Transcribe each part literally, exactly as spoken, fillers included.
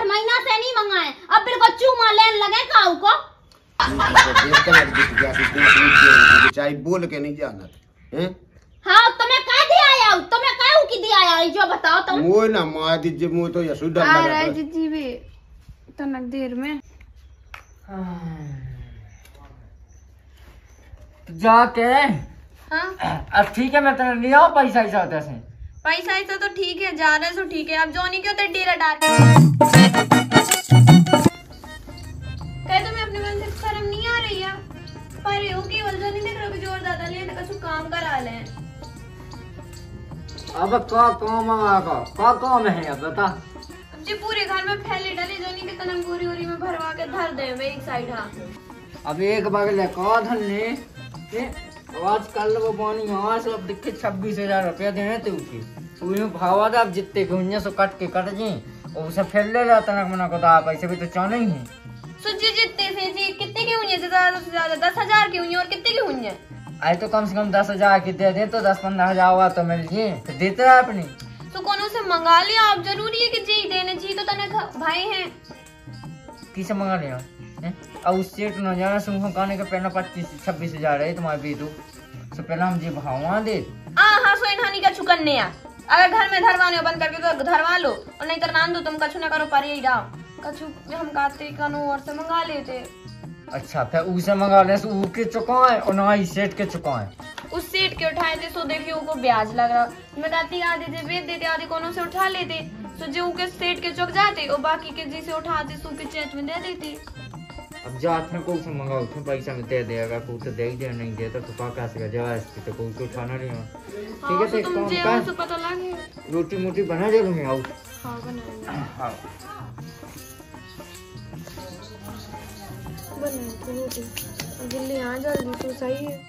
महीना से नहीं मंगाए, अब बिल्कुल चूमा लेन लगे काऊ को। बेचारी बोल के नहीं जाना है। हाँ तुम्हें कह दिया आया, तुम्हें कहूँ की दिया आया जो बताओ तुम। वो ना मार दीजिए मुँह तो यशु डर आ लगा रहा है जीजी भी तनक देर में जाके। हाँ अब ठीक है मैं तेरे ले आओ पैसा ऐसा होता है। पैसा ऐसा तो ठीक है, जा रहे सो ठीक है। अब जोनी क्यों तेरे डेरा डाल कह तुम्हें अपने मन से शर्म नहीं आ रही है? पर हो की वजह नहीं देख रहे जोर ज्यादा ले कुछ काम करा ले। अब क्या काम आगा क्या काम है अब बता। जी पूरे घर में फैले डाले जोनी के तनम पूरी उरी में भरवा के धर दे एक साइड। हाँ अब एक बगल का धन ने आज कल वो पानी यहाँ से अब दिखे छब्बीस हजार रुपया देने थे उसकी तू भावा था। अब जितने के सो कट के कट जी और उसे फिर ले जाता ना मना को पैसे भी तो चाहना ही है। सुजी जितने से जी कितने की हुई है? ज्यादा से ज्यादा दस हजार की हुई है। और कितने की हुई है? आई तो कम से कम दस हजार की दे दे तो दस पंद्रह हजार हुआ तो मिल जी तो देते है अपनी। तो कौन से मंगा लिया? आप जरूरी है कि जी देने जी तो तने भाई हैं किसे मंगा लिया? अब उस सेठ न जाना सुन खाने का पहला पच्चीस छब्बीस हजार है तुम्हारे भी तो तो पहला हम जी भावा दे। हाँ हाँ सो इन्हानी का चुकन्ने या अगर घर में धरवाने बंद करके तो धरवा लो और नहीं तो नान दो तुम कछु ना करो पर ही डाओ कछु हम काते कानू और से मंगा लेते। अच्छा फिर उसे मंगा ले उ के चुकाए और ना ही सेठ के चुकाए। उस सेठ के उठाए थे सो देखिए उनको ब्याज लग रहा। मैं कहती आधे जे बेच देते आधे कोनो से उठा लेते तो जो के सेठ के चुक जाते और बाकी के जी से उठाते सो के चेच में दे देते। अब जात में कोई से मंगाओ तुम पैसा में दे देगा कोई तो दे दे नहीं दे तो पाका से जवा इसकी तो कोई तो उठाना नहीं हो। ठीक है तो तुम जे काम से पता लगे रोटी मोटी बना दे तुम्हें आओ। हां बना हां बना रोटी जल्दी आ जल्दी तो सही है।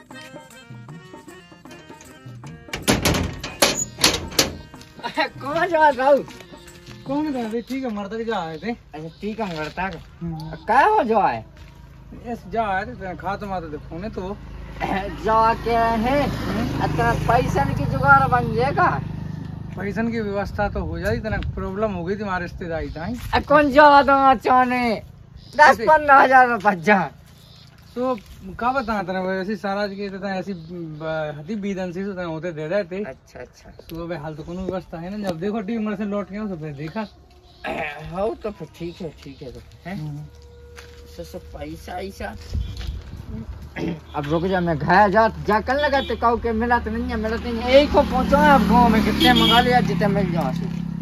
कहां जा रहा हूं? कौन कर रहे? ठीक है मरता जा आए थे। अच्छा ठीक है मरता का क्या हो जो है यस जा आए थे खा तो माते थे फोन तो जा के है इतना पैसा की जुगाड़ बन जाएगा। पैसा की व्यवस्था तो हो जाती तना प्रॉब्लम हो गई थी हमारे रिश्तेदारी था। कौन जा दो चाने दस पंद्रह हजार रुपया तो का बता तना वैसे सारा के तना ऐसी हदी बीदन से तना होते दे रहे थे। अच्छा अच्छा तो भाई हाल तो कोनो व्यवस्था है ना। जब देखो टीम से लौट गया तो फिर देखा हो तो फिर ठीक है ठीक है तो हैं सब सब पैसा ऐसा। अब रुक जा मैं घर जा जा कर लगा तो कहूँ के मिला तो नहीं है मिला तो नहीं एक को पहुँचा अब गाँव में कितने मंगा लिया जितने मिल जाओ।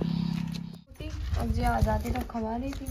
अब जी आ जाती तो खवा देती।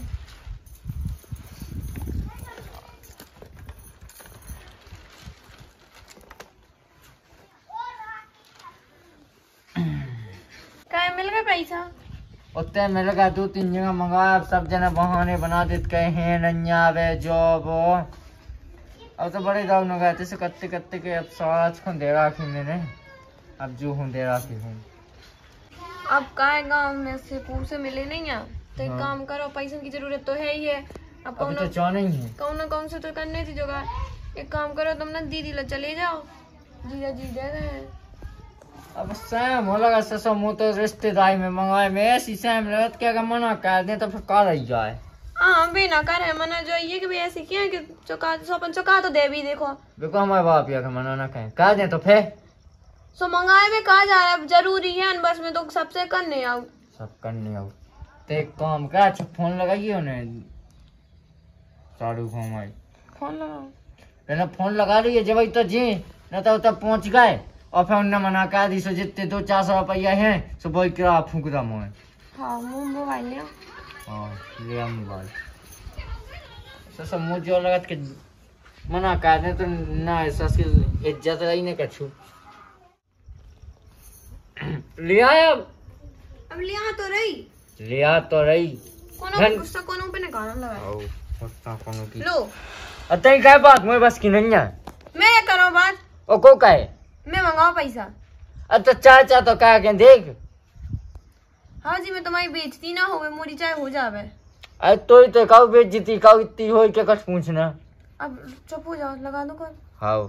क्या मिल गया पैसा? उतने मिल गया दो तीन जगह मंगाया। अब सब जना बहाने बना देते कहे हैं नन्या वे जॉब अब तो बड़े दाव न गए थे कत्ते कत्ते के अब साथ को दे रखी मैंने अब जो हूँ दे रखी हूँ। अब का गांव में से पूछे मिले नहीं है तो एक काम करो पैसे की जरूरत तो है ही है। अब अभी कौन तो चाह नहीं है कौन कौन से तो करने थी जगह। एक काम करो तुम ना दीदी ला चले जाओ जीजा जी दे रहे हैं। अब सैम हो लगा ससो मुँह तो रिश्तेदारी में मंगाए मैं ऐसी सैम लगत क्या अगर मना कर दे तो फिर का रही जाए। हाँ बिना करे मना जो ये कि भी ऐसे क्या है कि चुका सोपन चुका तो दे भी देखो देखो हमारे बाप या मना ना कहें कह दे तो फिर सो मंगाए में कहा जा रहा है जरूरी है बस में तो सबसे करने आओ सब करने आओ तो एक काम का अच्छा फोन लगाइए उन्हें साड़ू घुमाई फोन लगाओ पहले फोन लगा रही है जब तो जी न तो तब पहुंच गए और फिर उन्हें मना कर दी सो जितने दो चार सौ रुपया है सो वही किरा फूक दा मुँह। हाँ मोबाइल लिया हाँ लिया मोबाइल सो सब मुँह जो लगत के मना कर दे तो ना सस की इज्जत रही नहीं कछु लिया अब अब लिया तो रही लिया तो रही कोनो गुस्सा कोनो पे निकालना लगा ओ गुस्सा कोनो की लो अतई काय बात मोए बस की नहीं है मैं करो बात ओ को काहे मैं मंगाओ पैसा अब तो चाचा तो कह के देख हाँ जी मैं तुम्हारी बेइज्जती ना होवे मोरी चाहे हो जावे अरे तो ही तो काऊ बेइज्जती काऊ इतनी होई के कुछ पूछना अब चुप हो जाओ लगा दो कॉल। हाँ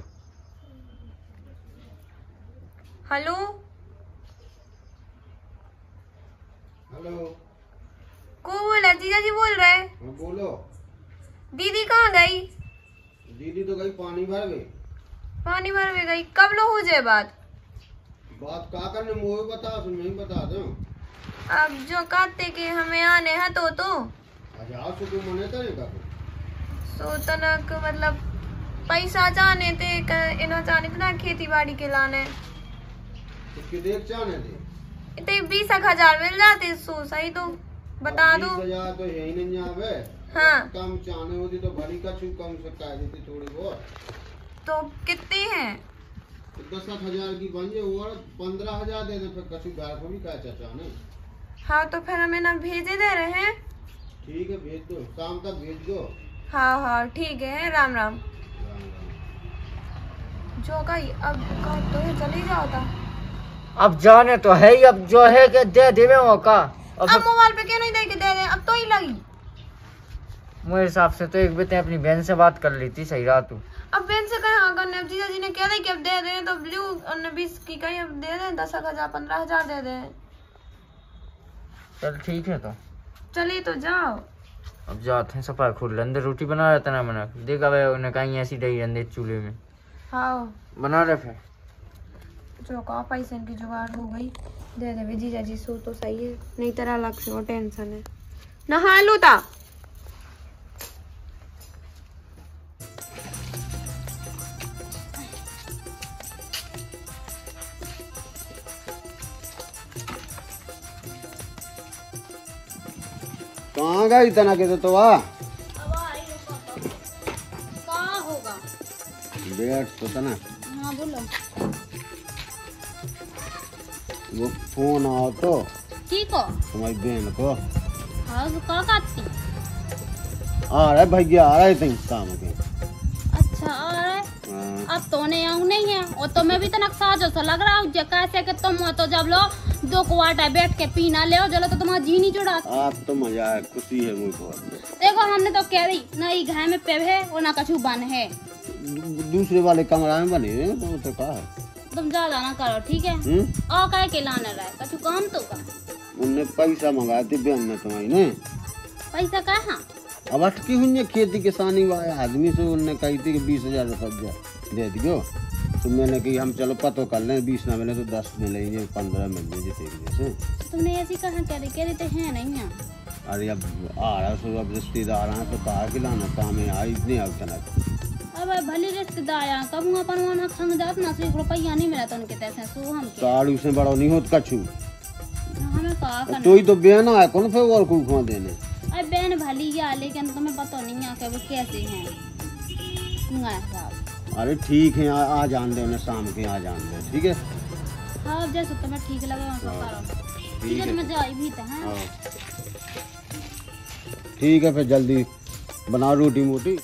हेलो हेलो को बोला जीजा जी बोल रहे। हाँ, बोलो। दीदी कहाँ गई? दीदी तो गई पानी भर गई। पानी भर में गई। कब लो हो जाए बात? बात का करने मुझे बता, नहीं बता दो। अब जो कहते कि हमें आने हैं तो तो हजार से तू मने करेगा सो तनक मतलब पैसा चाहने थे, इन्हों चाहने थे ना खेती बाड़ी के लाने, तो कितने चाहने थे? इतने बीस एक हजार मिल जाते सो सही तो बता दो। बीस हजार तो यही नहीं आवे। हाँ। कम चाहने होती तो भली का छू कम से कह देती थोड़ी बहुत। तो कितने हैं? तो दस आठ हजार की बन जाए और पंद्रह हजार दे दे, फिर कछु घर को भी कहा चाचा ने। हाँ तो फिर हमें ना भेजे दे रहे हैं। ठीक है भेज दो, शाम तक भेज दो। हाँ हाँ ठीक है। राम राम। राम राम। जो गई अब कब तो ये चली जाओ था। अब जाने तो है ही, अब जो है के दे देवे वो का। अब अब मोबाइल पे क्यों नहीं दे के दे रहे? अब तो ही लगी। मेरे हिसाब से तो एक बेटे अपनी बहन से बात कर ली थी, सही रहा तू। अब बहन से कहे हाँ करने, जीजा जी ने कह रहे कि अब दे रहे हैं तो ब्लू और बीस की कहीं अब दे दें, दस हजार पंद्रह हजार दे दें। चल ठीक है तो चलिए तो जाओ। अब जाते हैं। सफाई खुद अंदर रोटी बना रहा था ना, मैंने देखा भाई उन्हें कहीं ऐसी डही अंदर चूल्हे में हाँ बना रहे फिर। जो कहा पैसे की जुगाड़ हो गई, दे दे जीजा जी सो तो सही है, नहीं तेरा अलग से वो टेंशन है। नहा लो ता। कहाँ गई इतना के तो आ कहाँ होगा? बैठ तो तना। हाँ बोलो। वो फोन आओ तो ठीक हो? तुम्हारी बहन को। हाँ तो कहाँ काटती? आ रहा है भैया, आ रहा है तीन काम के। अच्छा आ रहा है। हाँ। अब तो नहीं आऊँ नहीं है और तो मैं भी तो नक्शा जैसा लग रहा हूँ कैसे कि तुम हो तो जब लो दो क्वार्टर बैठ के पीना ले चलो तो तुम्हारा जी नहीं जुड़ा। आप तो मजा है, खुशी है मुझे बहुत। देखो हमने तो कह दी ना ये घर में पेव है और ना कछु बन है। दू- दूसरे वाले कमरा में बने हैं तो, तो कहा है तुम ज्यादा ना करो ठीक है। हम्म? और कह के लाने रहा है कछु काम तो का। उनने पैसा मंगाए थे बहन ने तुम्हारी ने। पैसा कहाँ? अब अटकी हुई है खेती किसानी वाले आदमी से। उनने कही थी कि बीस हजार रुपया दे दियो, तो मैंने कही हम चलो पतो कर लें, बीस ना मिले तो दस मिलेंगे, पंद्रह मिलेंगे जैसे। तुमने ऐसी कहाँ कह रही? कह रही तो है नहीं है। अरे अब आ रहा सो अब रिश्तेदार हैं तो कहा कि लाना काम है आई इतने अब तना। अब भले रिश्तेदार आया कब अपन वहाँ संग जात ना से रुपया नहीं मिला तो उनके तैसे सो हम के साड़ी से बड़ा नहीं होता कछु। हमें कहा करना। तो ही तो बहन है कौन फिर और कुछ खा देने। अरे बहन भली या लेकिन तुम्हें पता नहीं है कि वो कैसे हैं। मंगाया साहब। अरे ठीक है, आ, आ जान दे उन्हें शाम के, आ जान दे ठीक है। हाँ जैसे तुम्हें ठीक लगे वैसा करो। ठीक है तो मैं जाई भी था। हाँ हाँ। ठीक है फिर जल्दी बनाओ रोटी मोटी।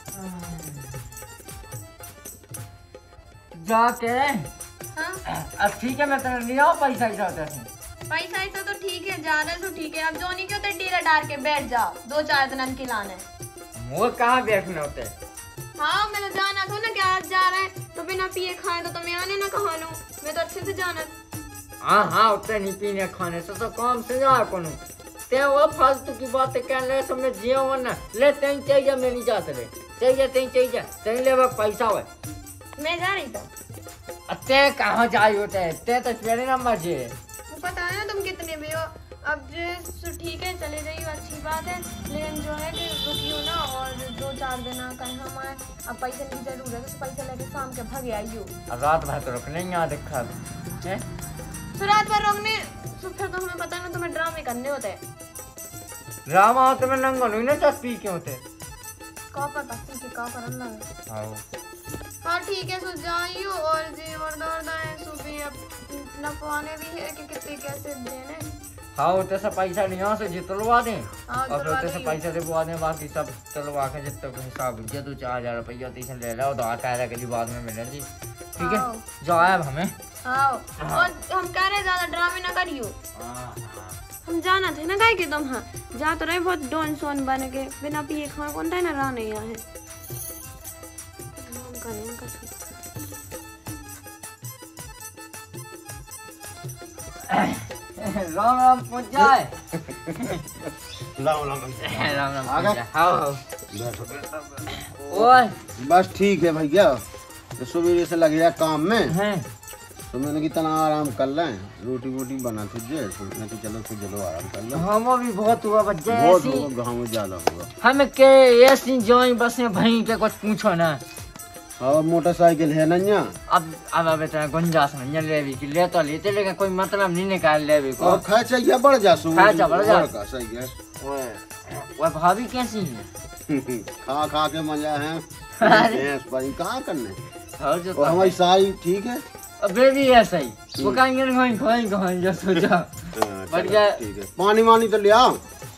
जाके हाँ अब ठीक है मैं तेरे ले आओ पैसा ही जाते हैं। पैसा ऐसा तो ठीक है, जा रहे तो ठीक है। अब जो नहीं क्यों तो डीरा डाल के बैठ जाओ, दो चार दिन की लाने। वो कहाँ बैठने होते? हाँ मैं तो जाना था ना कि आज जा रहे हैं तो बिना पिए खाए तो तुम्हें आने ना कहा लो। मैं तो अच्छे से जाना। हाँ हाँ उतने नहीं पीने खाने से तो काम से जा कोनो ते वो फालतू की बातें कर ले सब में जियो वरना ले तें चाहिए मैं नहीं जाते ले चाहिए तें चाहिए तें ले वो पैसा हुए मैं जा रही था। ते कहाँ जाई होते है ते तो मेरे नंबर जे वो पता है ना तुम कितने भी हो। अब जो ठीक है चले जाइए अच्छी बात है, लेकिन जो है कि रुकी हो ना और दो चार दिन कहीं हम आए। अब पैसे की जरूरत है तो पैसा लेके शाम के भाग आइयो। अब रात भर तो रुकने यहाँ देखा है तो रात भर रोकने तो फिर तो हमें पता है ना तुम्हें ड्रामे करने होते हैं। ड्रामा होते में नंगा नहीं ना चस पी के होते का पता ठीक है का करन लगे। हाँ हाँ ठीक है सो जाइयो और जी वरदार है सो भी अब नपवाने भी है कि कितने कैसे देने। हाँ उतने से पैसा नहीं यहाँ से जितलवा दें हाँ, और फिर दिलवा उतने से देंगे। पैसा दिलवा दें बाकी सब चलवा के जितने का हिसाब जे दो चार हजार रुपया तीन ले लो तो आता है कि बाद में मिले जी ठीक है हाँ। जो आया अब हमें। हाँ और हम कह रहे ज्यादा ड्रामे ना करियो। हाँ हम जाना थे ना गाय के तुम। हाँ जा तो रहे बहुत डोन सोन बन के बिना पिए खाए कौन था ना रहा नहीं है। हम करें कुछ। राम राम पहुंच जाए राम राम राम राम आ गए? भैया। हाँ हाँ बैठो। ओए बस ठीक है भैया, तो सवेरे से लग गया काम में, हैं तो मैंने कि तना आराम कर लें, रोटी वोटी बना थी जे, तो मैंने कि चलो तो चलो आराम कर लो। हम भी बहुत हुआ बच्चे बहुत ऐसी होगा, गाँव में ज्यादा होगा। हम के ऐसी जोई बस में भई के कुछ पूछो ना। और मोटरसाइकिल है ना यहाँ? अब अब अब इतना गुंजाइश नहीं ले भी कि ले तो लेते लेकिन कोई मतलब नहीं निकाल ले भी को। और खर्चा ये बढ़ जा सो खर्चा बढ़ जा। का सही है। ओए ओए भाभी कैसी है? खा खा के मजा है, अरे। भैंस पानी कहाँ करने। और जो और हमारी सारी ठीक है। अबे भी ऐसा ही वो कहेंगे खोई खोई खोई जो सोचा। हाँ, बढ़िया। चलो, ठीक है। पानी वानी तो ले आओ।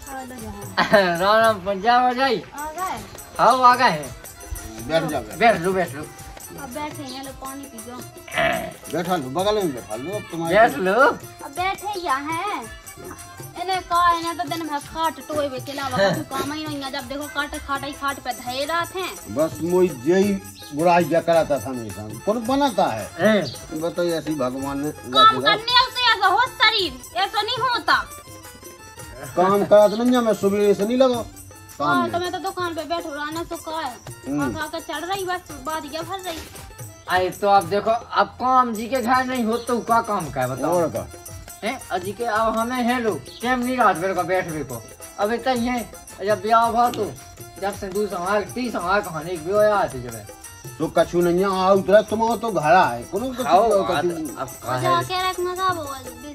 राम राम पंजाब हो जाई। आ गए? हाँ आ गए हैं। बैठ जा बैठ। बैठ लो बैठ लो अब बैठे हैं, लो पानी पी लो। बैठा लो, बगल में बैठा लो। अब तुम्हारे बैठ लो। अब बैठे या हैं? इन्हें का इन्हें तो दिन भर खाट टोए पे चलावा कुछ काम ही नहीं है। जब देखो काटे खाटे खाट पे धरे रहते हैं। बस मुझे यही बुराई क्या कराता था हमेशा, कौन बनाता है। हैं बताइए ऐसी भगवान ने काम करने से ऐसा हो शरीर, ऐसा नहीं होता। काम करा तो नहीं, मैं सुबह से नहीं लगा काम हाँ में। तो मैं तो दुकान पे बैठो रहना तो का है, खा खा के चढ़ रही बस बात ये भर रही। अरे तो अब देखो अब काम जी के घर नहीं हो तो क्या काम का है बताओ। और का हैं अजी के अब हमें है लो टाइम नहीं रात भर का बैठने को। अब इतना ही है जब ब्याह हुआ तो जब से दूसरा हमारे तीसरा हमारे कहानी एक भी आते जब है। तो कछु नहीं है, आओ उधर तुम तो घरा है कोनो कछु खाओ कछु- अब अब का जा है के रख मजा वो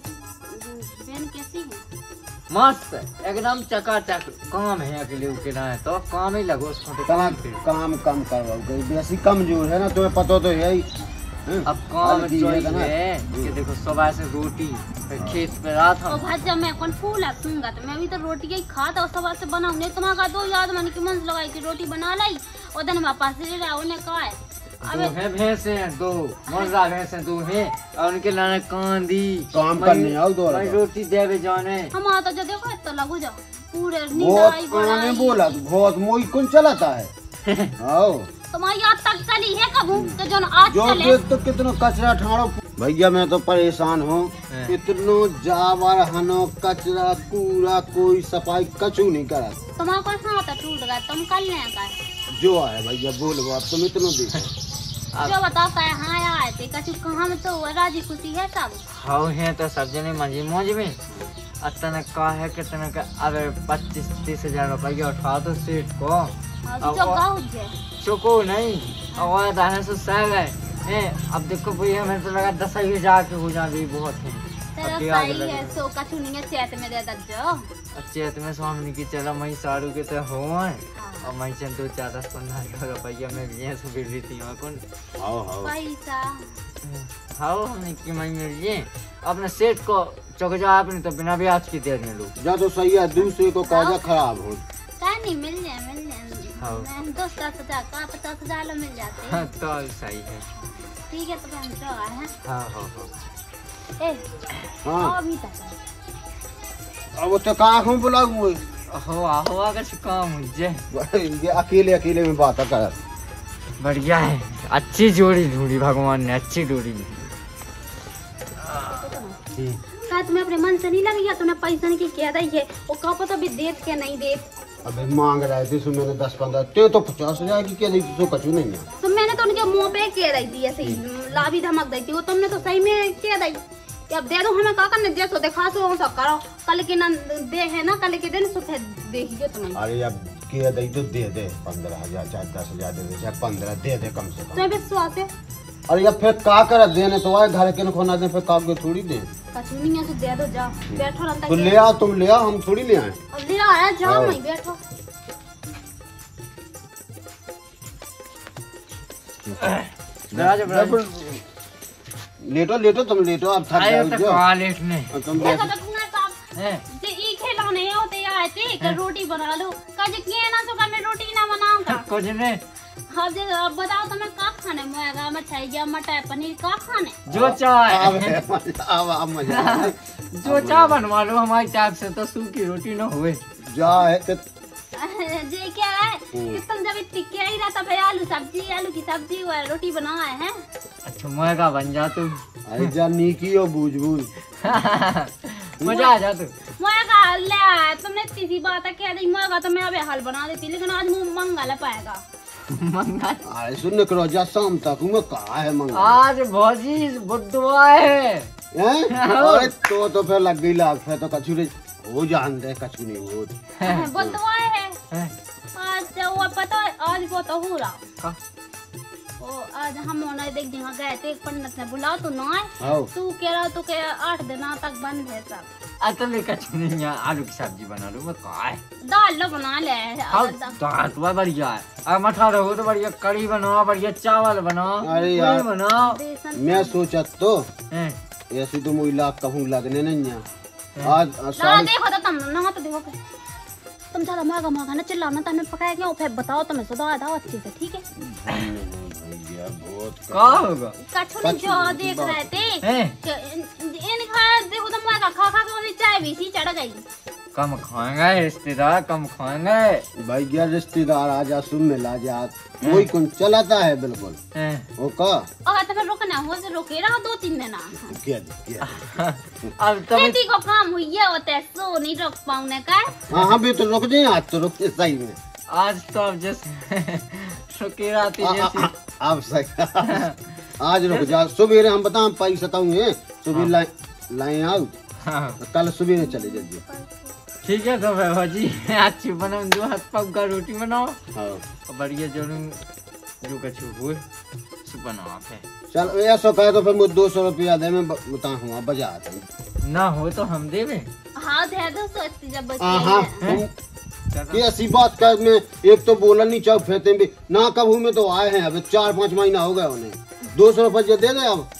बहन कैसी है? मस्त एकदम चकाचक काम है अकेले उके ना है तो काम ही लगो उसको तो काम काम कम करवाओ गई बेसी कमजोर है ना, तुम्हें पता तो है ही। हैं? अब काम हल्दी जो है ना। है कि देखो सुबह से रोटी फिर खेत पे रात तो हम भाई जब मैं कौन फूल सूंगा तो मैं भी तो रोटी ही खाता और सब से बनाऊं नहीं तुम्हारा दो याद मन की मन लगाई कि रोटी बना लाई और दिन में पास ले रहा उन्हें कहा है दो है भैंसे हैं दो मुर्रा भैंसे दो हैं और उनके लाने कांदी काम मैं- करने आओ दो मैं रोटी देवे जाने हम आता जो देखो तो लगो जाओ पूरे नींद बहुत आई उन्होंने बड़ाई बोला तो बहुत मोई कौन चलाता है। आओ तुम्हारी याद तक चली है कबू तो जो आज जो चले देख तो कितना कचरा ठाड़ो भैया, मैं तो परेशान हूँ। हैं। कितनो जावर हनो कचरा कूड़ा कोई सफाई कछु नहीं करा। तुम्हारा कौन सा हाथ टूट गया तुम कल नहीं का जो आए भैया बोलो आप तुम इतना देखो। जो बताओ का हाँ आए थे कछु कहाँ में तो राजी खुशी है सब। हाँ है तो सब जने मजे मौज में अतन का है कितने का अब पच्चीस तीस हजार रुपया उठा दो सीट को अब अब जो वो- गाँव जे चुको नहीं और दाने से सह गए हैं। अब देखो भैया हमें तो लगा दस हजार के हो जा भी बहुत है। तेरा अब ब्याज सही लगे। है सो कछु नहीं है चैत में दे दे जो अच्छे तुम्हें सामने की चला मई साड़ू के तो हो और मई से दो चार दस पंद्रह हजार रुपया में ये सब बिल रही थी वहाँ कौन आओ आओ पैसा हाँ हमने की मई में लिए अपने सेठ को चौकजा आपने तो बिना ब्याज की दे देने लोग जा तो सही है, दूसरे को काजा खराब हो। क्या नहीं मिल जाए मिल जाए हाँ। मैं दस दस हजार का पचास हजार लो मिल जाते हैं। हाँ तो सही है। ठीक है तो हम जो आए हैं हाँ हाँ हाँ ए हाँ अभी तक अब वो तो कहाँ हूँ बुला हुए हो आहो अगर काम मुझे ये अकेले अकेले में बात कर। बढ़िया है अच्छी जोड़ी ढूंढी भगवान ने अच्छी जोड़ी ढूंढी। क्या तुम्हें अपने मन से नहीं लगी है तुमने पैसा नहीं की कह रही है वो कहा पता भी देत के नहीं देत अबे मांग रहे थे सो मैंने दस पंद्रह ते तो पचास हजार की क्या दी थी, तो कछु नहीं है। तो मैंने तो उनके मुंह पे कह रही थी ऐसे ही लाभी धमक दी थी वो तुमने तो सही में कह रही कि अब दे दो हमें क्या करने दे सो देखा सो सब करो कल के ना दे है ना कल के दिन सुबह देखिए तुम्हें अरे अब के दी तो दे दे पंद्रह हजार चाहे दस हजार दे दे चाहे पंद्रह दे दे कम से कम। तुम्हें विश्वास है अरे अब फिर का कर देने तो आए घर के न खोना दे फिर काम के थोड़ी दे। कछु नहीं है तो दे दो जाओ बैठो रहता तो ले आओ तुम ले आओ, हम थोड़ी ले आए। अब ले आया जाओ आओ। नहीं बैठो राजा बराबर लेटो लेटो तुम लेटो, अब थक आयो जाओ तो जो। कहा लेटने और तुम देखो बैठो। तो तुम्हारे साथ हैं जे ई खिलौने होते आए थे कि रोटी बना लो कज के ना तो मैं रोटी ना बनाऊंगा कुछ ने अब जे अब बताओ तुम्हें का खाने मुएगा मठाई मटर पनीर का खाने जो चाहे अब है मजा, अब अब मजा आए। जो चाह बनवा लो हमारी टाइप से तो सूखी रोटी न हुए। जा है कि जे क्या है कि तुम जब टिक्के ही रहता फिर आलू सब्जी आलू की सब्जी और रोटी बनाए हैं अच्छा मुएगा बन जा तू अरे जा नीकी हो बूझ बूझ। मजा आ जा तू मैं कहा ले तुमने इतनी सी बात है कह दी, मैं कहा तो मैं अबे हल बना देती, लेकिन आज मुँह मंगल पाएगा। मंगल अरे सुन करो जा शाम तक मैं कहा है मंगल आज भौजी बुधवार है। हैं? अरे तो तो फिर लग गई लाख फिर तो कछु रे हो जान दे कछु नहीं हो। बुधवार है हैं? आज तो वो पता है, आज वो तो हो रहा हाँ। ओ आज हम होना देख जहाँ गए थे एक पंडित ने बुलाओ तो ना आए, आओ तू कह रहा तू के आठ दिन तक बंद है सब। अतले कछु नहीं है, आलू की सब्जी बना लूँ मैं कहा है। दाल लो बना ले हाँ दाल तो बढ़िया है, अब मठा रहो तो बढ़िया कढ़ी बनाओ, बढ़िया चावल बनाओ, अरे यार। पूरी बनाओ। बेसन मैं सोचा तो हैं? ऐसे तो मुझे लाख कहूँ लगने नहीं है आज ना साढ़े देखो तो तुम ना तो देखो के तुम ज्यादा महंगा महंगा ना चिल्लाना, तुमने पकाया क्या फिर बताओ तुम्हें सुधा दाओ अच्छे से, ठीक है? भैया बहुत क्या होगा? कछु नहीं जो देख रहे थे हैं? कि इन इन खा देखो तो महंगा खा खा के वाली चाय भी सी चढ़ गई। कम खाएंगे रिश्तेदार, कम खाएंगे। भैया रिश्तेदार आजा सुन मिला जा कोई कौन चलाता है बिल्कुल हैं? वो का और तो फिर रुकना हो से रुके रहो दो तीन दिन क्या क्या अब तो खेती को काम हुई है होते सो नहीं रुक पाऊने का। हाँ हाँ भी तो रुक जाए आज तो रुक सही में आज तो अब जैसे शुक्र आती आ- आ- जैसी। आ- अब सही आज रुक जा सुबह हम बता पैसा बताऊंगे सुबह लाए लाए आओ हाँ। कल सुबह में चले जाइए। ठीक है तो भाई भाजी अच्छी बनाओ, दो हाथ पक का रोटी बनाओ हाँ और बढ़िया जो जो कछु हुए सो बनाओ आप है। चल ऐसा कहे तो फिर मुझे दो सौ रुपया दे मैं बता हूँ बजा आता हूँ। ना हो तो हम देवे। हाँ दे दो सोचती जब हाँ हाँ बच्चे तुम ये ऐसी बात कर मैं एक तो बोला नहीं चाहो फेते भी ना कब में तो आए हैं अब चार पाँच महीना हो गया उन्हें दो सौ रुपया दे दे अब।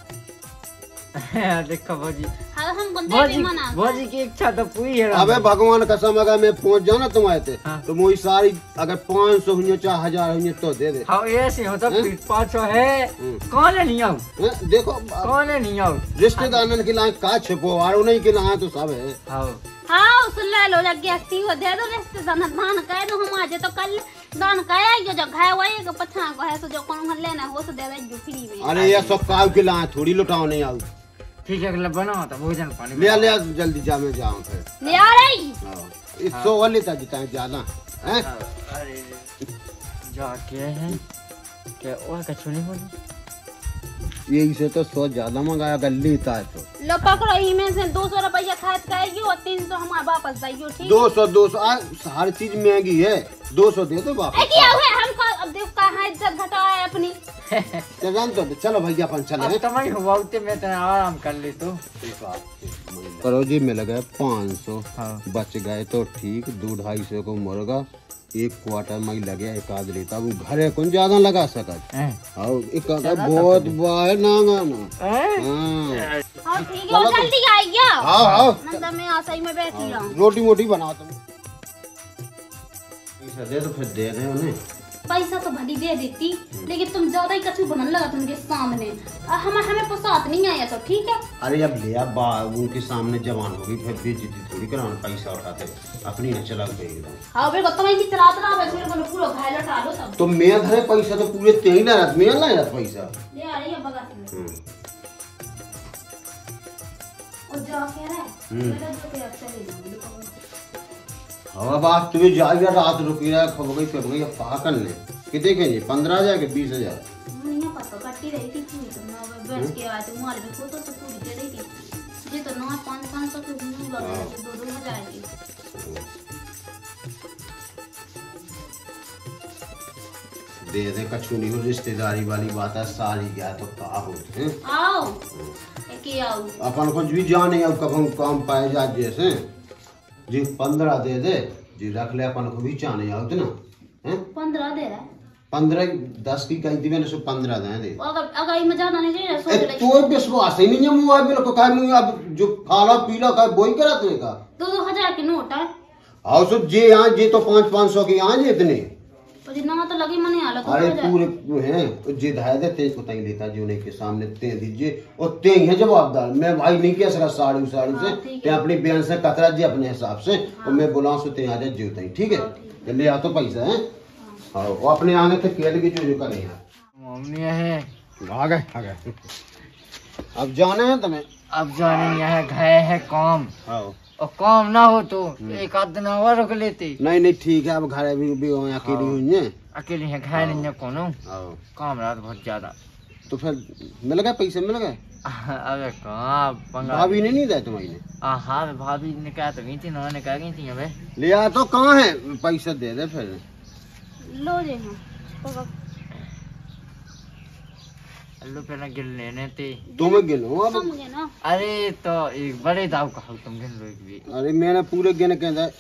देखो भाजी हाँ हम को दे भाजी भी मना भाजी की इच्छा तो पूरी है। अबे भगवान कसम अगर मैं पहुंच जाना तुम्हारे थे हाँ। तो मुझे सारी अगर पाँच सौ हुई चार हजार हुई तो दे दे। हाँ ऐसे हो तो फिर पाँच है हम्म। कौन है नहीं आओ, हैं? देखो कौन है नहीं आओ। रिश्तेदार के लाए का छिपो और नहीं के लाए तो सब है। हाँ हाँ उस ले लो जग गैसी हो दे दो रिश्तेदार दान कह दो हम आज तो कल दान कह यो जो खाए वही को पछा को है सो जो कौन हम लेना हो सो दे दे जो फ्री में। अरे ये सब काव के लाए थोड़ी लुटाओ नहीं आओ। ठीक है अगला बनाओ तो भोजन पानी ले ले जल्दी जा मैं जाऊँ फिर। ले आ रही हाँ, इस सौ वाले तक जिता है ज्यादा हैं? बनाओ। अरे जाके है क्या और कछु नहीं बोली। यही से तो सौ ज्यादा मंगाया अगर लेता है तो लो पकड़ो ही में से दो सौ रुपया खाद खाएगी और तीन सौ हमारे वापस जाइयो ठीक दो सौ दो सौ हर चीज महंगी है दो सौ दे दो है? वापस। क्या हुआ हमको अब देख कहाँ इज्जत घटाया है अपनी। चल जान तो दे, चलो भैया अपन चले अब तुम्हारी हुआ उतने में तो आराम कर ले तो। करो जी मिल गए पाँच सौ हाँ। बच गए तो ठीक दो ढाई सौ को मुर्गा एक क्वार्टर में लगे एक आध लेता वो घरे कौन ज्यादा लगा सकत हैं? और एक अगर बहुत बाहर ना गाना हैं? हाँ हाँ ठीक है वो जल्दी आइए। आओ आओ नंदा मैं आसाई में बैठी रहूँ। रोटी मोटी बनाओ तुम पैसा दे तो फिर दे रहे उन्हें। पैसा तो भली दे देती लेकिन तुम ज्यादा ही कछु बनने लगा तुमके सामने हम हमें पसंद नहीं आया तो ठीक है। अरे अब लिया बा उनके सामने जवान होगी फिर बेइज्जती थोड़ी कराना पैसा उठाते अपनी न चला गई एकदम। हाँ बेटा तुम्हें की चलात रहा है फिर बोलो पूरा घायल उठा लो सब। तो मैं घरे पैसा तो पूरे ते ही ना रहा मैं ला रहा पैसा। ले आ रही है बगा से हम्म। और जा कह रहा है हम्म। बेटा जो के अच्छा ले लो। हवा बात तुम्हें जाएगा रात रुकी रहा खब गई फिर गई अब कहा करने कितने के जी पंद्रह हजार के बीस हजार नहीं पता कट्टी रही थी पूरी तो मैं बेच के आया तो माल भी फोटो तो पूरी दे रही थी ये तो नौ पाँच पाँच सौ के हुई लगा तो दो दो हजार की। दे दे कछु नहीं हो रिश्तेदारी वाली बात है सारी गया तो कहा होते हैं आओ एक आओ अपन कुछ भी जाने अब कब काम पाए जा जैसे जी पंद्रह दे दे जी रख ले अपन को भी चाने आओ ना हैं पंद्रह दे रहा है पंद्रह दस की कही थी मैंने सो पंद्रह दे दे अगर अगर में जाना नहीं चाहिए ए, सोच ले तो विश्वास ही नहीं है मोबाइल को का मुंह अब जो खाला पीला का बोई करा तुने का दो दो हजार के नोट है आओ सो जे यहाँ जे तो पाँच पाँच सौ के यहाँ जे इतने और ना तो लगी मने आलो तो अरे हो जाए। पूरे हैं जे धाय दे तेज को तई लेता जो उन्हें के सामने ते दीजिए और ते ही है जवाबदार मैं भाई नहीं कह सका साड़ी साड़ी से हाँ, ठीक ते है। अपनी बयान से कतरा जी अपने हिसाब से और मैं बुलाऊं सो ते आ जा जीव तई ठीक है हाँ, ठीक ये ले आ तो पैसा है हाँ वो अपने आगे तक खेल के जो जो करे यार मम्मी है आ गए आ गए अब जाने हैं तुम्हें अब जाने यहाँ गए है काम। हाँ और काम ना हो तो एक आध दिन और रुक लेते। नहीं नहीं ठीक है, अब घर अभी भी हो, अकेली हुई है, अकेली है, घर नहीं है कोनो, आओ। काम रात बहुत ज्यादा। तो फिर मिल गए पैसे, मिल गए? अबे कहाँ पंगा। भाभी ने नहीं दिया तुम्हारी? हाँ भाभी ने कहा तो गई थी, उन्होंने कहा गई थी अबे ले आ तो कहाँ है, पैसा दे दे फिर। लो जे हाँ लो पहले गिन लेने थे। तुम्हें गिनो अब? कम गे ना। अरे तो एक बड़े दाव का तुम गिन लो एक भी। अरे मैंने पूरे गिन के दे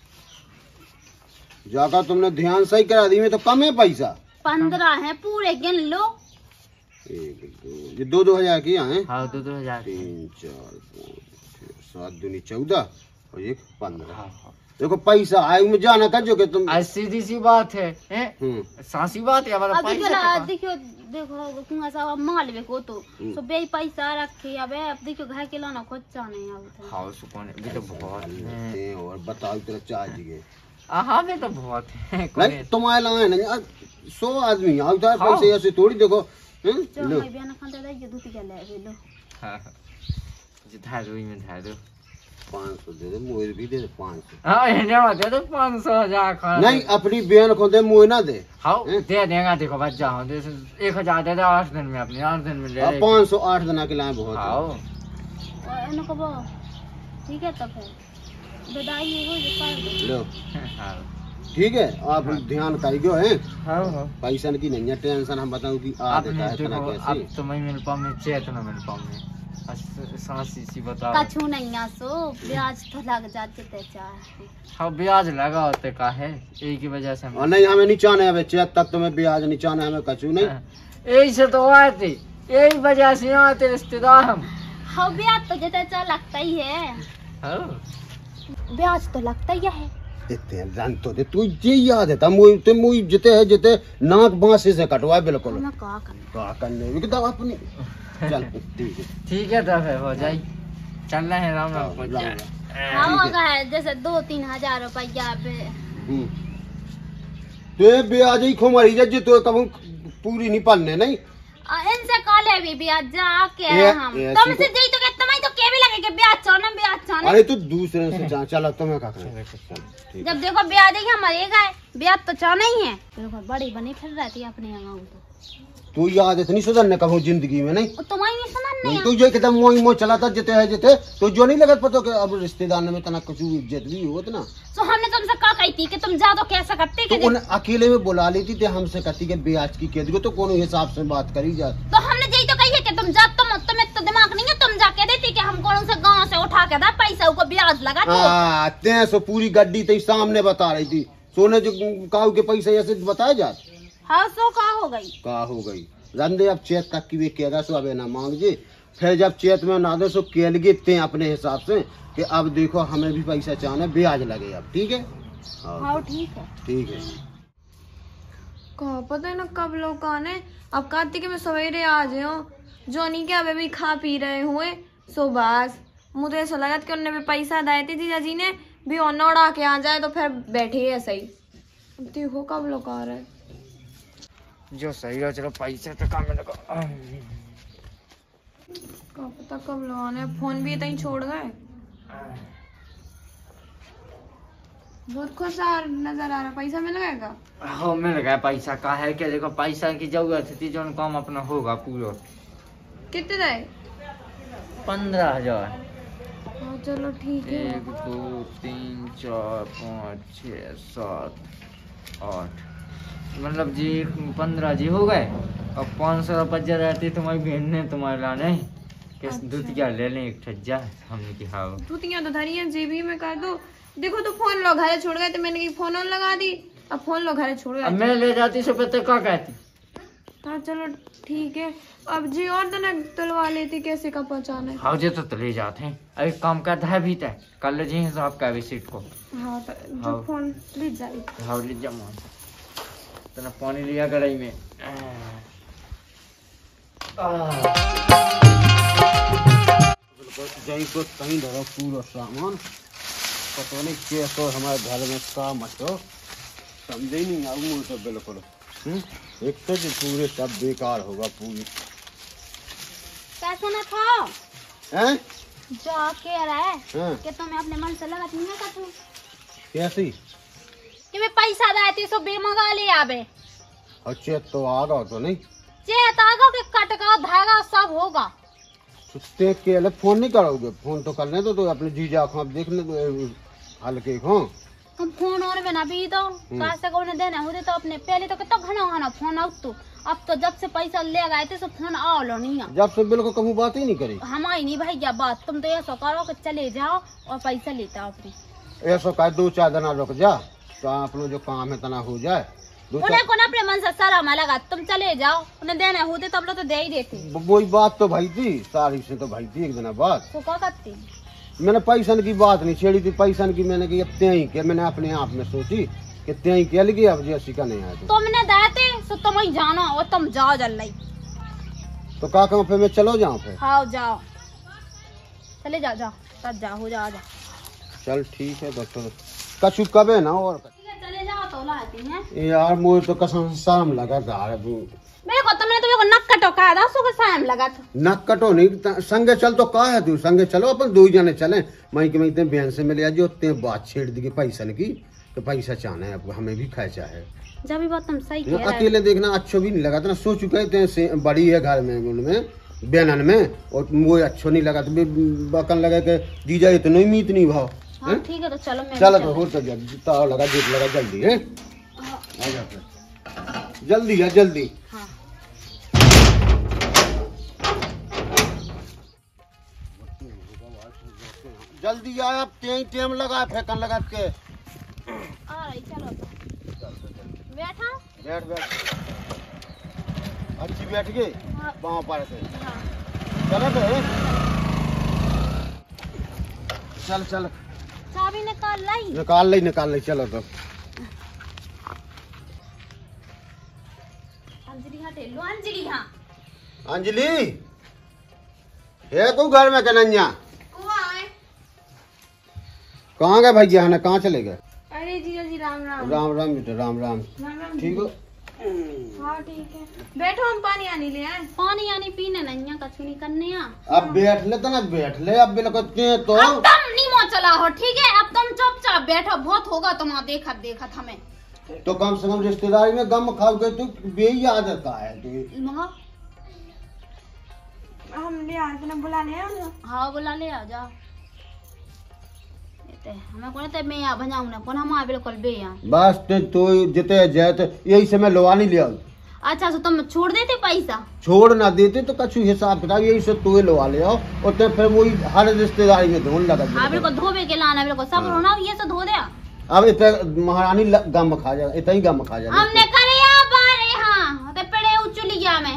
जाकर, तुमने ध्यान सही करा दी में तो कम है पैसा। पंद्रह है पूरे, गिन लो। एक दो, ये दो दो हजार की है। हाँ दो दो हजार। तीन चार पाँच छः सात दूनी चौदह और एक पंद्रह। हाँ, हाँ। देखो पैसा आयु में जाना कर जो कि तुम। आज सीधी सी बात है, हैं? हम्म। सासी बात है हमारा अब देखो पैसा ना, का। देखो देखो कुआं सा माल बे को तो सो बे पैसा रखे। अब अब देखो घर के लाना खोचा नहीं अब तो। हाँ सुकून भी तो बहुत है। ते और बताओ तेरा चार्ज के। हाँ भी तो बहुत है। नहीं तुम्हारे लाए नहीं, आज सौ आदमी आओ तो हाँ। पैसे ऐसे थोड़ी देखो। हैं? जो लो मैं बयान खाते दे ये दूसरी क्या ले लो। हाँ जो धार दो में धार दो। पाँच सौ दे दे, मुझे भी दे दे पाँच सौ। हाँ इन्हें मत दे दो पाँच सौ हजार खा। नहीं अपनी बहन को दे, मुझे ना दे। हाँ हैं? दे देगा, देखो बच जाओ, जैसे एक हजार दे दो आठ दिन में, अपने आठ दिन में ले अब लेगी। पाँच सौ आठ दिन के लाए बहुत है। हाँ और इनको बो ठीक है, तो फिर बधाई हो जो कर दो। लो हाँ ठीक है, आप ध्यान करियो है। हाँ हाँ। पैसा की नहीं है टेंशन, हम बताऊं कि आ आपने देता है इतना देखो कैसे। अब तो मैं मिल पाऊँ, मैं चेत ना मिल पाऊँ मैं। सांस सी बताओ। कछु नहीं आ सो ब्याज तो लग जाते ते चाहे। हाँ ब्याज लगा होते का है, यही की वजह से हम। और नहीं हमें नीचाने है चेत तक तुम्हें ब्याज नीचाने हमें कछु नहीं। यही से तो आए थे, यही वजह से यहाँ थे रिश्तेदार हम। हाँ ब्याज तो जते चा लगता ही है, हाँ ब्याज तो लगता ही है। इतने जान तो दे तू ये याद है था मुई ते मुई जिते है जिते नाक बांसे से कटवाए बिल्कुल। मैं का करना का करने एकदम अपनी। चल ठीक है ठीक है, तो फिर हो जाए, चलना है राम राम को। राम राम। हाँ का है जैसे दो तीन हजार रुपया पे। हम्म। ते ब्याज ही खो मरी जा तो कब पूरी नहीं पालने नहीं। आ, इनसे काले भी ब्याज जाके ये- हम ये तुमसे ऐसी जी तो कहते मैं तो के भी लगे कि ब्याज चाहना ब्याज चाहना। अरे तू दूसरे से जा, चलो तुम्हें का करना। चल, ठीक है। जब देखो ब्याज ही हमारे गए, ब्याज तो चाहना ही है। देखो बड़ी बनी फिर रहती है अपने यहाँ तो। तू याद इतनी सुधरने कब जिंदगी में नहीं। और तुम्हारी नहीं सुना नहीं नहीं तू जो एकदम मोई मो चला था जिते है जिते तो जो नहीं लगत पता कि अब रिश्तेदार में तना कुछ इज्जत भी होत ना। तो हमने तुमसे कहा कही थी कि तुम जा तो कैसा करते तो कि उन अकेले में बुला लेती थी, हमसे कहती के ब्याज की कह दो तो कौन हिसाब से बात करी जा। तो हमने यही तो कही है कि तुम जा, तुम तुम्हें तो दिमाग नहीं है, तुम जाके देती कि हम कौन से गांव से उठा के दा पैसा को ब्याज लगा दो। हाँ ते सो पूरी गड्डी तेरी सामने बता रही थी, सोने जो काऊ के पैसे ऐसे बताया जा। हाँ सो कहा हो गई। का हो गई रंदे अब चेत तक की वे कहेगा सो अब ना मांग जी, फिर जब चेत में ना दे सो केल गिरते हैं अपने हिसाब से कि अब देखो हमें भी पैसा चाहना ब्याज लगे अब। ठीक है हाँ ठीक है। ठीक है। कहा पता है ना कब लोग आने। अब कार्तिक में सवेरे आ जाओ, जोनी के अबे भी खा पी रहे हुए सो बस मुझे ऐसा लगा कि उन्होंने भी पैसा दाए थे जीजा जी ने भी उन्हें उड़ा के आ जाए तो फिर बैठे ही ऐसा ही। अब देखो कब लोग आ रहे हैं। जो सही है, चलो पैसे तो काम लगा। कहा पता कब लोग आने। फोन भी इतना ही छोड़ गए। बहुत खुश आ नजर आ रहा। पैसा मिल गएगा? हाँ मिल गया पैसा का है क्या, देखो पैसा की जरूरत थी जो काम अपना होगा पूरा। कितने दाए? पंद्रह हजार। हाँ चलो ठीक है। एक दो तीन चार पाँच छः सात आठ, मतलब जी पंद्रह जी हो गए। और पाँच सौ रुपया रहती तुम्हारी बहन ने तुम्हारे लाने किस अच्छा। दूतिया ले लें एक ठज्जा। हमने की हाँ दूतियाँ तो धरी हैं, जेबी में कर दो। देखो तो फोन लो घरे छोड़ गए तो मैंने की फोन ऑन लगा दी। अब फोन लो घरे छोड़ अब गए। मैं ले जाती सो पता क्या कहती। हाँ चलो ठीक है। अब जी और तो तुलवा लेती कैसे का पहुँचाना है। हाँ जे तो ले जाते हैं, अभी काम का था भी तय कर ले जी हिसाब का अभी सीट को। हाँ तो जो हाँ। फोन ले जाए। हाँ ले जमा तो ना पानी लिया कढ़ाई में। जहीं को कहीं धरो पूरा सामान, पता नहीं कैसे हमारे घर में काम हो समझे ही नहीं आऊँ तो बिल्कुल। हम्म? एक तो जो पूरे सब बेकार होगा पूरी। पैसा ना खाओ। हैं? जो कह रहा है हाँ। कि तुम्हें अपने मन से लगा नहीं है तू कैसी कि मैं पैसा देती सो बेमगा ले आवे। अच्छे तो आ रहा तो नहीं चेत आगा के कटका धागा सब होगा। सुते के लिए फोन नहीं करोगे? फोन तो करने दो तो अपने जीजा को अब देखने दो हल्के को। हम फोन और में ना भी तो कासे को ने देना होते तो अपने पहले तो कितना घना घना फोन आउट तो अब तो जब से पैसा ले गए थे सो फोन आओ लो नहीं है। जब से बिल्कुल कभी बात ही नहीं करी हमारी नहीं भाई क्या बात तुम तो ऐसा करो कि चले जाओ और पैसा लेता अपने ऐसा कह दो चार दिन रुक जा तो अपना जो काम है तना हो जाए। उन्हें को ना अपने मन से शर्म लगा तुम चले जाओ उन्हें देने होते तब लोग तो दे ही देते। वही बात तो भाई थी सारी से तो भाई थी एक दिन बात तो क्या करती मैंने पैसन की बात नहीं छेड़ी थी। पैसन की मैंने की ही के मैंने अपने आप में सोची कि त्यही के लगी अब जैसी का नहीं आया तुमने देते सो तुम ही जानो और तुम जाओ जल्दी तो का कहूँ फिर मैं चलो जाऊँ फिर। हाँ जाओ चले जाओ जाओ तब जाओ हो जाओ जा चल ठीक है तो कछु कबे ना और चले जाओ तो लाती हैं यार मुझे तो कसम शर्म लगा था मेरे को तुमने तो नक कटोका था सो शाम लगा था। नक कटो नहीं संगे चल तो का है तू संगे चलो अपन दो जने चले मई के मई बहन से मिले जो उतने बात छेड़ दी पैसन की तो पैसा चाहना है अब हमें भी खर्चा है। जब भी बात तुम सही कह रहे हो अकेले देखना अच्छा भी नहीं लगा था ना सो चुके थे बड़ी है घर में में बेनन में और वो अच्छा नहीं लगा तो बकन लगा के जीजा इतना ही मीत नहीं भाव। हाँ ठीक है तो चलो मैं चलो तो हो तो जितना लगा जीत लगा जल्दी है आ जा फिर जल्दी है जल्दी। हाँ। जल्दी आया अब तेई टेम लगा फेंकन लगा के आ रही चलो बैठा बैठ बैठ अच्छी बैठ गई हाँ। वहाँ पर से हाँ। चलो तो चल चल चाबी निकाल लाई निकाल ली निकाल ली चलो तो अंजलि हटे लो अंजलि। हाँ अंजलि है तू घर में कन्हैया कहाँ गए भैया है कहाँ चले गए? अरे जीजा जी राम राम राम राम बेटा राम राम राम राम ठीक हो? हाँ ठीक है बैठो हम पानी आनी ले आए। पानी आनी पीने नहीं कछु नहीं करने आ। अब बैठ ले तो ना बैठ ले अब बिल्कुल तो अब तुम नहीं मो चला हो ठीक है अब तुम चुपचाप बैठो बहुत होगा तुम्हारा देखत देखत हमें तो कम से कम रिश्तेदारी में गम खाओ के तू बेही आदत का है तू मंगा हम ले आए थे बुला ले आए। हाँ बुला ले आ जाओ हमें कौन ते मैं यहाँ बनाऊँ ना कौन हम बिल्कुल बे यहाँ बस ते तो जिते जाए तो यही से मैं लवा नहीं लिया। अच्छा तो तुम छोड़ देते पैसा छोड़ ना देते तो कछु हिसाब किताब यही से तू लवा ले आओ और ते फिर वही हर रिश्तेदारी में धोन लगा। हाँ बिल्कुल धोबे के लाना बिल्कुल सब होना ये तो धो दे। अब इतना महारानी गम खा जाएगा इतना ही गम खा जाएगा हमने करे बारे हाँ ते पड़े उचली गया मैं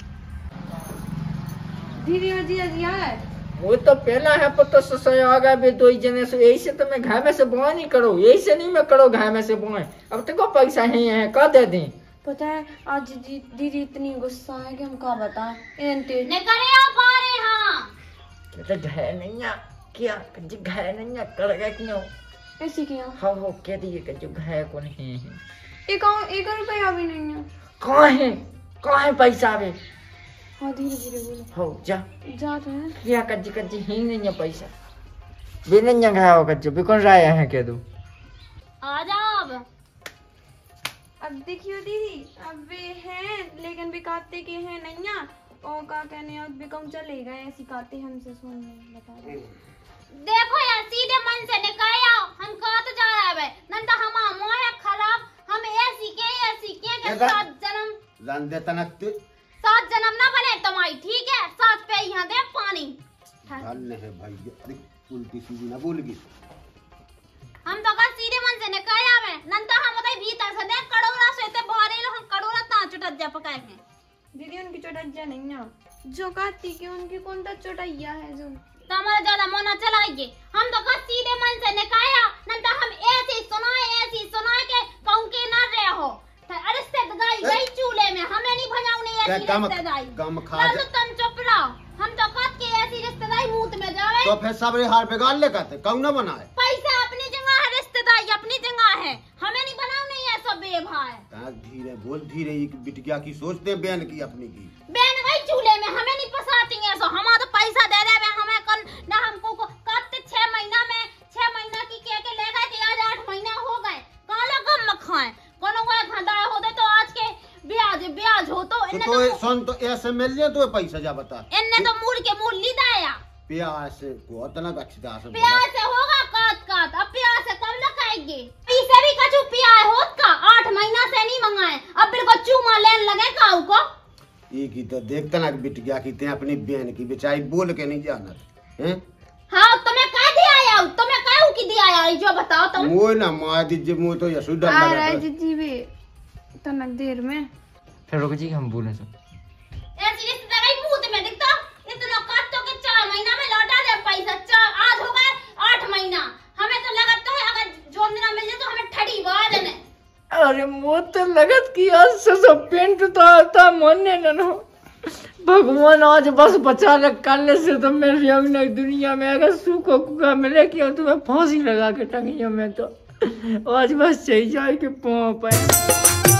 दीदी और जीजा जी आए वो तो पहला है पता ससुर आ गया बे दो ही जने से यही से तो मैं घर में से बुआ नहीं करो यही से नहीं मैं करो घर में से बुआ अब तक पैसा है है का दे दें। पता है आज जी दीदी इतनी गुस्सा है कि हम क्या बताएं एंटे ने करे बारे हाँ तो घर नहीं है क्या जी घर नहीं है कर गए क्यों ऐसे किया हाँ हो कह दिए कि जो घर को नहीं है एक एक रुपया भी नहीं है कहाँ है कहाँ है पैसा बे हाँ धीरे धीरे बोलो हो जा जाते हैं क्या कज्जी कज्जी ही नहीं है पैसा बे नहीं है घर कज्जी बे कौन राया है कह दो आ जाओ अब अब देखियो दीदी अब वे हैं लेकिन बिकाते के हैं नहीं है और का कहने अब बिकम चले गए सिखाते हमसे सुन बता रहे देखो यार सीधे मन से निकाय आओ हम कहा तो जा रहा है नंदा हम मोह है खराब हम ऐसी के ऐसी के के सात जन्म जान दे तनक सात जन्म ना बने तुम्हारी ठीक है सात पे यहाँ दे पानी धन्य है भाई उल्टी सीधी ना बोलगी हम तो का सीधे मन से निकाय आवे नंदा हम उधर भीतर से दे कड़ोरा से ते बारे लो हम कड़ोरा ता चुटत जा पकाए हैं दीदी उनकी चोटैया नहीं है जो कहती कि उनकी कौन सा चोटैया है जो हमारा ज्यादा मोना चलाइए हम तो का सीधे मन से निकाया नंदा हम ऐसे सुनाए ऐसी सुनाए के कहूं के ना रहे हो अरे से गाय गई चूल्हे में हमें नहीं भजाऊ नहीं ऐसी रिश्तेदारी कम खा तो तुम चुप रहो हम तो कद के ऐसी रिश्तेदारी मुंह में जावे तो फिर सब हार बिगाड़ ले कहते कहूं ना बनाए पैसा अपनी जगह है रिश्तेदारी अपनी जगह है हमें नहीं बनाऊ नहीं है सब बेभाई धीरे बोल धीरे एक बिटिया की सोचते बहन की अपनी की बहन गई चूल्हे में हमें नहीं पसाती है सो हमारा तो पैसा दे दे हमें कल ना हमको तो तो सुन तो ऐसे मिल जाए तो पैसा जा बता इनने तो मूड के मूड ली दाया प्याज से को इतना अच्छी तरह से प्याज से होगा काट काट अब प्याज से कब न खाएंगे पीसे भी कछु प्याज होत का आठ महीना से नहीं मंगाए अब फिर को चूमा लेन लगे काऊ को ये की तो देखता ना बिट गया कि ते अपनी बहन की बेचारी बोल के नहीं जाना हैं हां तुम्हें का दिया आया तुम्हें काऊ की दिया आया जो बताओ तुम मोय ना मार दीजिए मुंह तो यसु डर आ लगा रहा है जीजी भी तनक देर में फिर रुक जी हम बोले सब ऐसी रिश्तेदारी मुंह में दिखता इतना काट तो के चार महीना में लौटा दे पैसा चार आज हो गए आठ महीना हमें तो लगता है अगर जो दिन मिल जाए तो हमें ठड़ी बा देने अरे वो तो लगत की आज से सब पेंट तो आता मोने न हो भगवान आज बस बचा रख करने से तो मैं रहूं नहीं दुनिया में अगर सूखो कुका मिले कि तो मैं फांसी लगा के टंगियों में तो आज बस चाहिए जाए कि पाँव पे